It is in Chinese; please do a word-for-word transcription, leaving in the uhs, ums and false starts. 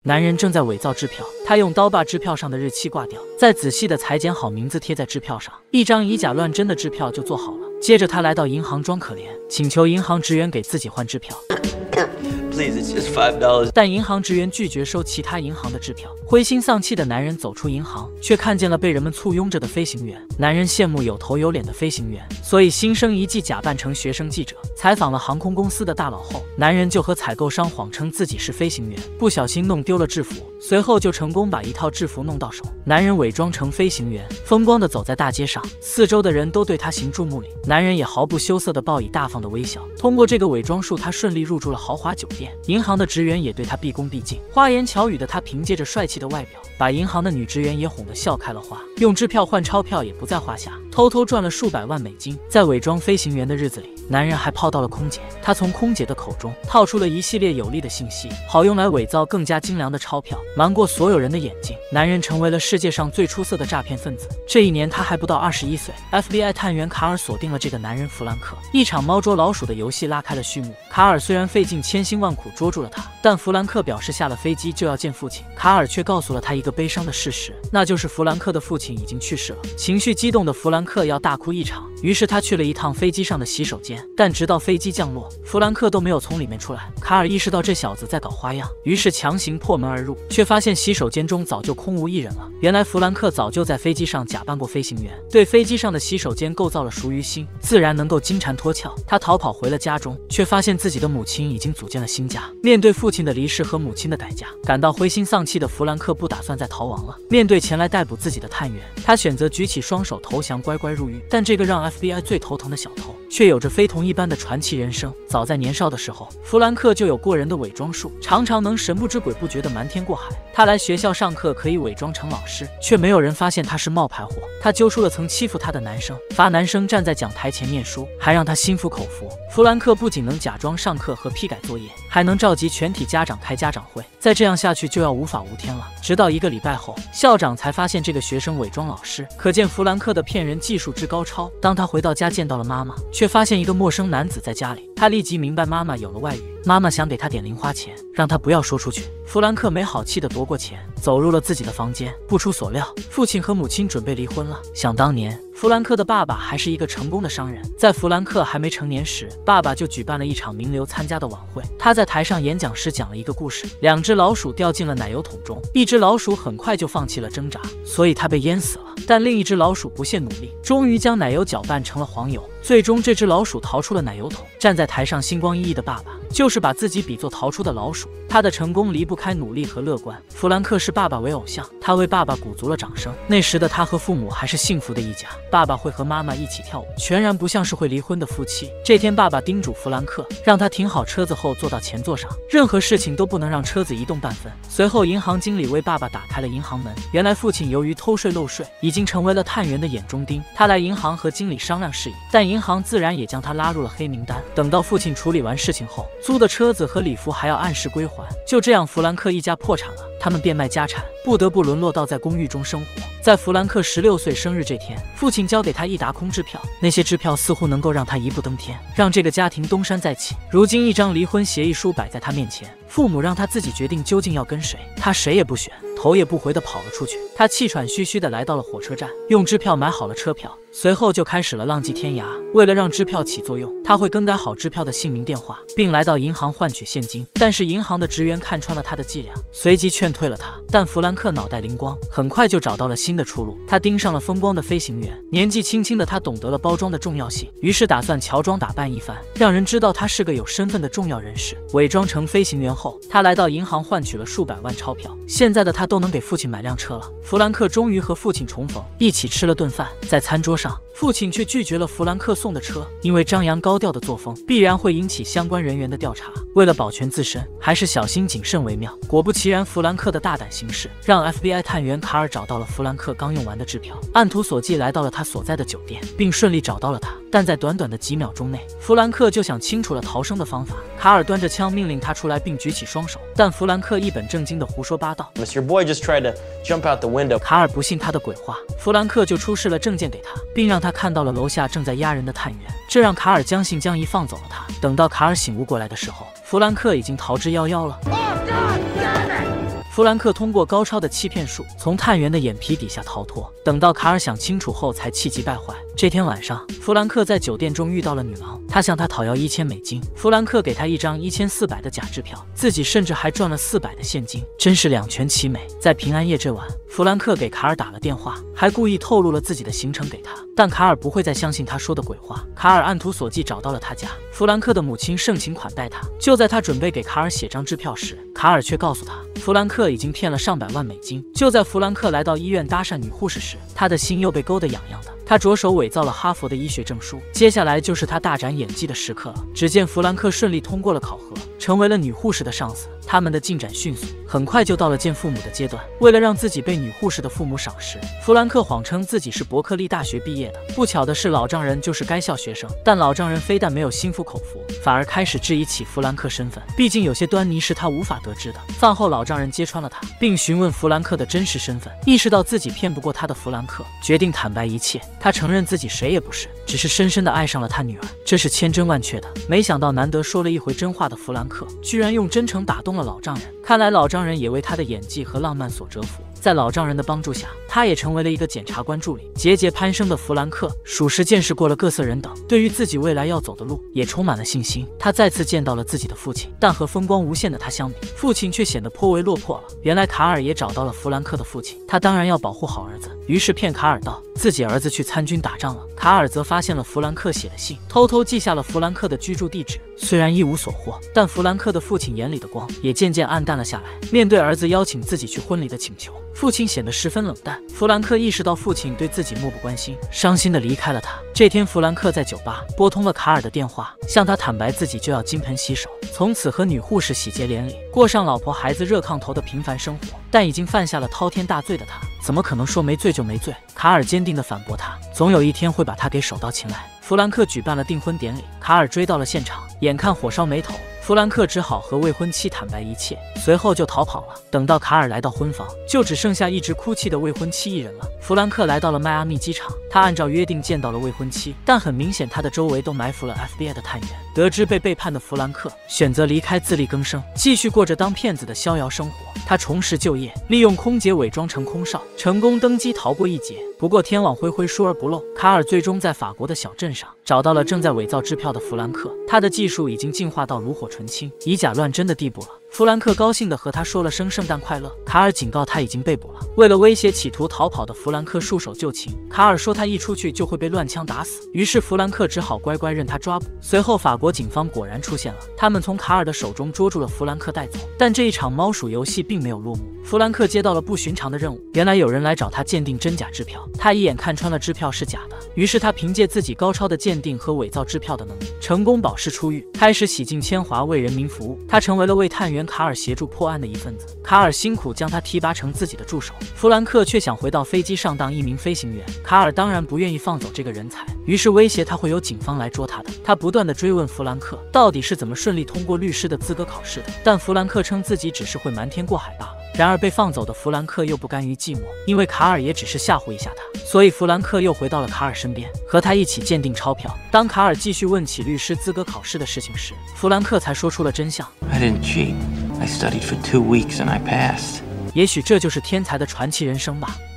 男人正在伪造支票，他用刀把支票上的日期挂掉，再仔细的裁剪好名字贴在支票上，一张以假乱真的支票就做好了。接着他来到银行装可怜，请求银行职员给自己换支票。 Please, it's just five dollars. 但银行职员拒绝收其他银行的支票。灰心丧气的男人走出银行，却看见了被人们簇拥着的飞行员。男人羡慕有头有脸的飞行员，所以心生一计，假扮成学生记者，采访了航空公司的大佬后，男人就和采购商谎称自己是飞行员，不小心弄丢了制服，随后就成功把一套制服弄到手。男人伪装成飞行员，风光的走在大街上，四周的人都对他行注目礼，男人也毫不羞涩的报以大方的微笑。通过这个伪装术，他顺利入住了豪华酒店。银行的职员也对他毕恭毕敬，花言巧语的他凭借着帅气的外表，把银行的女职员也哄得笑开了花。用支票换钞票也不在话下，偷偷赚了数百万美金。在伪装飞行员的日子里，男人还泡到了空姐，他从空姐的口中套出了一系列有力的信息，好用来伪造更加精良的钞票，瞒过所有人的眼睛。男人成为了世界上最出色的诈骗分子。这一年他还不到二十一岁 ，F B I 探员卡尔锁定了这个男人弗兰克。一场猫捉老鼠的游戏拉开了序幕。卡尔虽然费尽千辛万苦捉住了他，但弗兰克表示下了飞机就要见父亲。卡尔却告诉了他一个悲伤的事实，那就是弗兰克的父亲已经去世了。情绪激动的弗兰克要大哭一场，于是他去了一趟飞机上的洗手间，但直到飞机降落，弗兰克都没有从里面出来。卡尔意识到这小子在搞花样，于是强行破门而入，却发现洗手间中早就空无一人了。原来弗兰克早就在飞机上假扮过飞行员，对飞机上的洗手间构造了熟于心，自然能够金蝉脱壳。他逃跑回了家中，却发现自己的母亲已经组建了新家。面对父亲的离世和母亲的代价，感到灰心丧气的弗兰克不打算再逃亡了。面对前来逮捕自己的探员，他选择举起双手投降，乖乖入狱。但这个让 F B I 最头疼的小偷，却有着非同一般的传奇人生。早在年少的时候，弗兰克就有过人的伪装术，常常能神不知鬼不觉地瞒天过海。他来学校上课可以伪装成老师，却没有人发现他是冒牌货。他揪出了曾欺负他的男生，罚男生站在讲台前念书，还让他心服口服。弗兰克不仅能假装上课和批改作业，还能召集全体家长开家长会。再这样下去就要无法无天了。直到一个礼拜后，校长才发现这个学生伪装老师，可见弗兰克的骗人技术之高超。当他回到家见到了妈妈，却发现一个陌生男子在家里，他立即明白妈妈有了外遇。妈妈想给他点零花钱，让他不要说出去。弗兰克没好气地夺过钱，走入了自己的房间。不出所料，父亲和母亲准备离婚了。想当年，弗兰克的爸爸还是一个成功的商人，在弗兰克还没成年时，爸爸就举办了一场名流参加的晚会。他在台上演讲时讲了一个故事：两只老鼠掉进了奶油桶中，一只老鼠很快就放弃了挣扎，所以它被淹死了。但另一只老鼠不懈努力，终于将奶油搅拌成了黄油。最终，这只老鼠逃出了奶油桶。站在台上星光熠熠的爸爸，就是把自己比作逃出的老鼠。他的成功离不开努力和乐观。弗兰克视爸爸为偶像，他为爸爸鼓足了掌声。那时的他和父母还是幸福的一家，爸爸会和妈妈一起跳舞，全然不像是会离婚的夫妻。这天，爸爸叮嘱弗兰克，让他停好车子后坐到前座上，任何事情都不能让车子移动半分。随后，银行经理为爸爸打开了银行门。原来父亲由于偷税漏税，已经成为了探员的眼中钉。他来银行和经理商量事宜，但银行自然也将他拉入了黑名单。等到父亲处理完事情后，租的车子和礼服还要按时归还。就这样，弗兰克一家破产了，他们变卖家产，不得不沦落到在公寓中生活。在弗兰克十六岁生日这天，父亲交给他一沓空支票，那些支票似乎能够让他一步登天，让这个家庭东山再起。如今，一张离婚协议书摆在他面前，父母让他自己决定究竟要跟谁，他谁也不选，头也不回地跑了出去。他气喘吁吁地来到了火车站，用支票买好了车票，随后就开始了浪迹天涯。为了让支票起作用，他会更改好支票的姓名、电话，并来到银行换取现金。但是银行的职员看穿了他的伎俩，随即劝退了他。但弗兰克脑袋灵光，很快就找到了新的出路。他盯上了风光的飞行员，年纪轻轻的他懂得了包装的重要性，于是打算乔装打扮一番，让人知道他是个有身份的重要人士。伪装成飞行员后，他来到银行换取了数百万钞票。现在的他都能给父亲买辆车了。弗兰克终于和父亲重逢，一起吃了顿饭。在餐桌上，父亲却拒绝了弗兰克送的车，因为张扬高调的作风必然会引起相关人员的调查。为了保全自身，还是小心谨慎为妙。果不其然，弗兰克的大胆行事让 F B I 探员卡尔找到了弗兰克刚用完的支票，按图索骥来到了他所在的酒店，并顺利找到了他。但在短短的几秒钟内，弗兰克就想清楚了逃生的方法。卡尔端着枪命令他出来，并举起双手，但弗兰克一本正经的胡说八道。 Your boy just tried to jump out the window. 卡尔不信他的鬼话，弗兰克就出示了证件给他，并让他看到了楼下正在押人的探员，这让卡尔将信将疑放走了他。等到卡尔醒悟过来的时候，弗兰克已经逃之夭夭了。 弗兰克通过高超的欺骗术，从探员的眼皮底下逃脱。等到卡尔想清楚后，才气急败坏。这天晚上，弗兰克在酒店中遇到了女郎，她向他讨要一千美金，弗兰克给她一张一千四百的假支票，自己甚至还赚了四百的现金，真是两全其美。在平安夜这晚，弗兰克给卡尔打了电话，还故意透露了自己的行程给他，但卡尔不会再相信他说的鬼话。卡尔按图索骥找到了他家，弗兰克的母亲盛情款待他。就在他准备给卡尔写张支票时，卡尔却告诉他，弗兰克已经骗了上百万美金。就在弗兰克来到医院搭讪女护士时，他的心又被勾得痒痒的。他着手伪造了哈佛的医学证书，接下来就是他大展演技的时刻了。只见弗兰克顺利通过了考核，成为了女护士的上司。他们的进展迅速，很快就到了见父母的阶段。为了让自己被女护士的父母赏识，弗兰克谎称自己是伯克利大学毕业的。不巧的是，老丈人就是该校学生，但老丈人非但没有心服口服，反而开始质疑起弗兰克身份。毕竟有些端倪是他无法得知的。饭后，老丈人揭穿了他，并询问弗兰克的真实身份。意识到自己骗不过他的弗兰克，决定坦白一切。他承认自己谁也不是，只是深深地爱上了他女儿，这是千真万确的。没想到难得说了一回真话的弗兰克，居然用真诚打动了老丈人。看来老丈人也为他的演技和浪漫所折服。在老丈人的帮助下，他也成为了一个检察官助理。节节攀升的弗兰克，属实见识过了各色人等，对于自己未来要走的路也充满了信心。他再次见到了自己的父亲，但和风光无限的他相比，父亲却显得颇为落魄了。原来卡尔也找到了弗兰克的父亲，他当然要保护好儿子，于是骗卡尔道自己儿子去参军打仗了。卡尔则发现了弗兰克写的信，偷偷记下了弗兰克的居住地址。虽然一无所获，但弗兰克的父亲眼里的光也渐渐暗淡了下来。面对儿子邀请自己去婚礼的请求，父亲显得十分冷淡。弗兰克意识到父亲对自己漠不关心，伤心地离开了他。这天，弗兰克在酒吧拨通了卡尔的电话，向他坦白自己就要金盆洗手，从此和女护士喜结连理，过上老婆孩子热炕头的平凡生活。但已经犯下了滔天大罪的他，怎么可能说没罪就没罪？卡尔坚定地反驳他，总有一天会把他给手到擒来。弗兰克举办了订婚典礼，卡尔追到了现场，眼看火烧眉头，弗兰克只好和未婚妻坦白一切，随后就逃跑了。等到卡尔来到婚房，就只剩下一直哭泣的未婚妻一人了。弗兰克来到了迈阿密机场，他按照约定见到了未婚妻，但很明显他的周围都埋伏了 F B I 的探员。得知被背叛的弗兰克选择离开，自力更生，继续过着当骗子的逍遥生活。他重拾就业，利用空姐伪装成空少，成功登机逃过一劫。不过天网恢恢，疏而不漏，卡尔最终在法国的小镇上找到了正在伪造支票的弗兰克，他的技术已经进化到炉火纯青、以假乱真的地步了。弗兰克高兴地和他说了声圣诞快乐。卡尔警告他已经被捕了。为了威胁企图逃跑的弗兰克束手就擒，卡尔说他一出去就会被乱枪打死，于是弗兰克只好乖乖任他抓捕。随后法国警方果然出现了，他们从卡尔的手中捉住了弗兰克带走。但这一场猫鼠游戏并没有落幕，弗兰克接到了不寻常的任务。原来有人来找他鉴定真假支票，他一眼看穿了支票是假的，于是他凭借自己高超的鉴定和伪造支票的能力，成功保释出狱，开始洗尽铅华为人民服务。他成为了为探员卡尔协助破案的一份子。卡尔辛苦将他提拔成自己的助手，弗兰克却想回到飞机上当一名飞行员。卡尔当然不愿意放走这个人才，于是威胁他会有警方来捉他的。他不断地追问弗兰克到底是怎么顺利通过律师的资格考试的，但弗兰克称自己只是会瞒天过海罢了。然而被放走的弗兰克又不甘于寂寞，因为卡尔也只是吓唬一下他，所以弗兰克又回到了卡尔身边，和他一起鉴定钞票。当卡尔继续问起律师资格考试的事情时，弗兰克才说出了真相。 I didn't cheat. I studied for two weeks and I passed. 也许这就是天才的传奇人生吧。